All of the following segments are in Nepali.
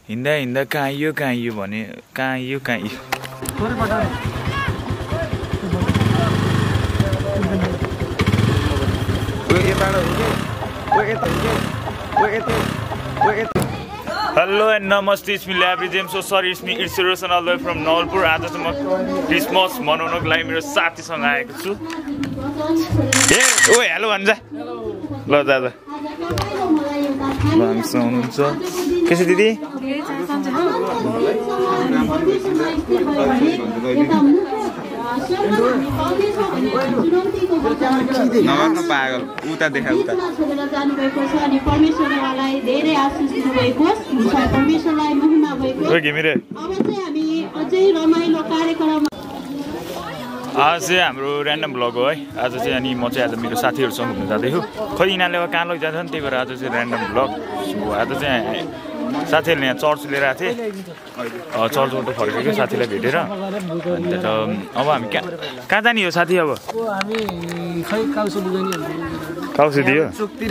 हिँड्दा हिँड्दा कहाँ यो भने कहाँ यो Hello and namaste, it's me Labri James. So sorry, it's me, it's Roshan all the way from Nolpur. आज चाहिँ म क्रिसमस मनाउनको लागि मेरो साथीसँग आएको छु। ए ओए हेलो भन्छ। ल दादा। भान्सा हुनुहुन्छ। के छ दिदी? नगर्नु पागल उता देखा उता आज चाहिँ हाम्रो ऱ्यान्डम भ्लग हो है। आज चाहिँ अनि म चाहिँ आज मेरो साथीहरूसँग घुम्न जाँदैछु। खै यिनीहरूले कहाँ लगिजान्छ नि त्यही भएर आज चाहिँ ऱ्यान्डम भ्लग। आज चाहिँ साथीहरूले यहाँ चर्च लिएर आएको थिएँ। चर्चबाट फर्केको साथीलाई भेटेर अन्त अब हामी कहाँ जाने हो साथी? अब काउसु दियो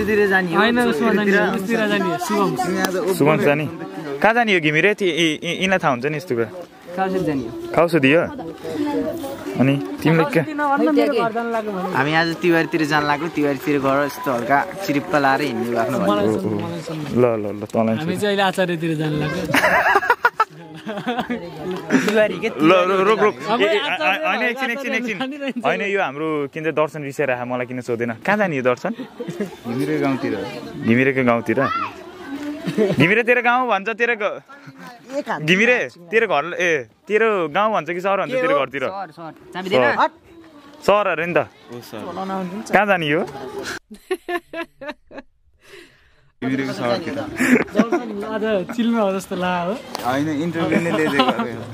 सुगम जाने कहाँ जाने हो घिमिरे? यिनीलाई थाहा हुन्छ नि यस्तो कुरा। काउसु दियो अनि तिमीले हामी आज तिवारीतिर जान लाग्यो। तिवारीतिर गएर यस्तो हल्का चिरिप्प लाएर हिँड्नु आफ्नो ल ल ल तँलाई हामी चाहिँ अहिले आचार्यतिर जान लाग्यो। ल रोक रोक होइन एकछिन होइन यो हाम्रो किन चाहिँ दर्शन रिसाइरह मलाई किन सोधेन? कहाँ जाने यो दर्शन? घिमिरेको गाउँतिर घिमिरे तेरो गाउँ भन्छ तेरो घिमिरे तेरो घर ए तेरो गाउँ भन्छ कि सहर भन्छ तेरो घरतिर? सहर अरे नि त। कहाँ जाने यो? घिमिरेको सहरतिर आज चिल्मा हो जस्तो लाग्यो होइन इन्टरभ्यू नै लिएको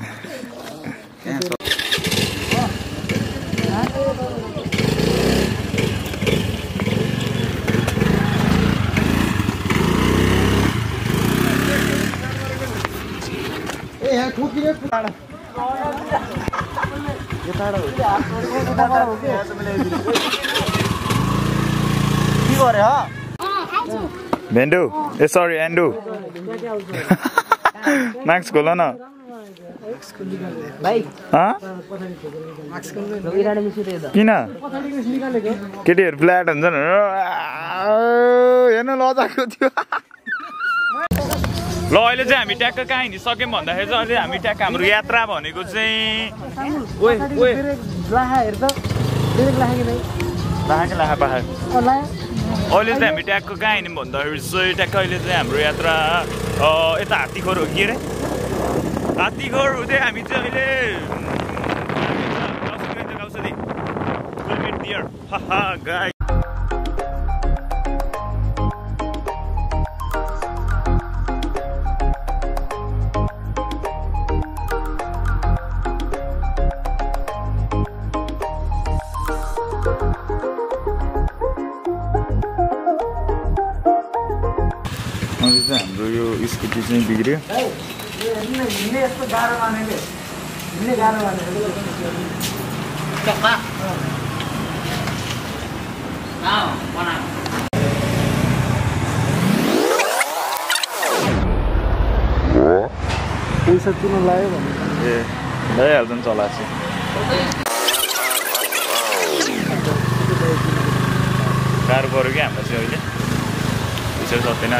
भेन्डु ए सरी एन्डु मार्क्स खोल न किन केटीहरू फ्ल्याट हुन्छन् हेर्नु लजाको थियो। ल अहिले चाहिँ हामी ट्याक्क कहाँ हिँडिसक्यौँ भन्दाखेरि चाहिँ अहिले हामी ट्याक्क हाम्रो यात्रा भनेको चाहिँ लाखा पाहाड। अहिले चाहिँ हामी ट्याक्क कहाँ हिँड्यौँ भन्दाखेरि चाहिँ ट्याक्क अहिले चाहिँ हाम्रो यात्रा यता हात्तीखोर हो कि अरे हात्तीखोर हुँदै हामी चाहिँ अहिले गाई हाम्रो यो स्कुटी चाहिँ बिग्रियो। पैसा किन लाग्यो भने ए भइहाल्छ नि चलाएको गाह्रो पऱ्यो कि हामीलाई चाहिँ अहिले त्यसरी सक्दैन।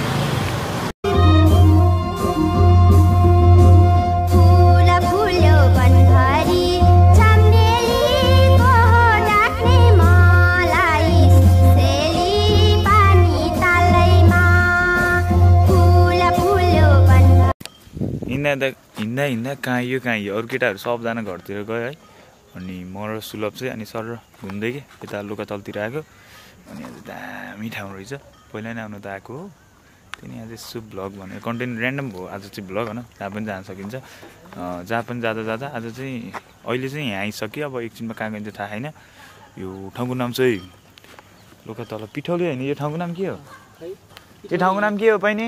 हिँड्दा कहाँ यो अरू केटाहरू सबजना घरतिर गयो है। अनि म र सुलभ चाहिँ अनि सर घुम्दै कि यता लोकातलतिर आएको। अनि आज दामी ठाउँ रहेछ पहिला नै आउनु त आएको हो। त्यही आज यसो भ्लग भनेर कन्टेन्ट ऱ्यान्डम हो आज चाहिँ भ्लग होइन जहाँ पनि जान सकिन्छ। जहाँ पनि जाँदा आज चाहिँ अहिले चाहिँ यहाँ आइसक्यो। अब एकछिनमा कहाँ गइन्छ थाहा छैन। यो ठाउँको नाम चाहिँ लोकातल पिठौली होइन। यो ठाउँको नाम के हो? यो ठाउँको नाम के हो बहिनी?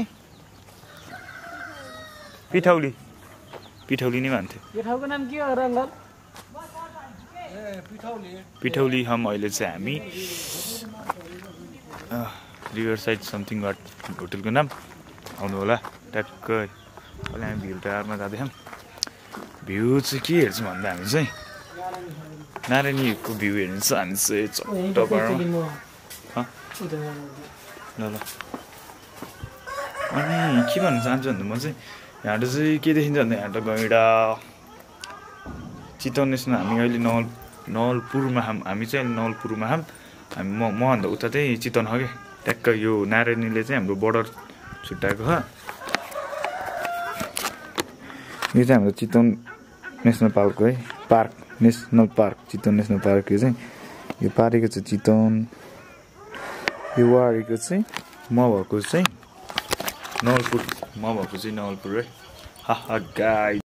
पिठौली नै भन्थ्यो। यो ठाउँको नाम के हो रङ्गल? पिठौली हम अहिले चाहिँ हामी रिभर साइड समथिङ होटलको नाम आउनु होला ट्याक्क अहिले हामी भ्यू टावरमा जाँदैछौँ भ्यू चाहिँ के हेर्छौँ भन्दा हामी चाहिँ नारायणीको भ्यू हेर्नु छ हामी चाहिँ चट्ट पारमा ल ल अनि के भन्न चाहन्छु भन्दा म चाहिँ यहाँबाट चाहिँ के देखिन्छ भन्दा यहाँबाट गैँडा चितवन नेसनल हामी अहिले नवलपुरमा हामी चाहिँ अहिले नवलपुरमा हामी मभन्दा उता चाहिँ चितवन हो क्या ट्याक्क यो नारायणीले चाहिँ हाम्रो बोर्डर छुट्याएको छ यो चाहिँ हाम्रो चितवन नेसनल पार्कको है national park Chitwan national park यो चाहिँ यो पारेको चाहिँ चितवन यो वारेको चाहिँ म भएको चाहिँ नवलपुर है हा गाई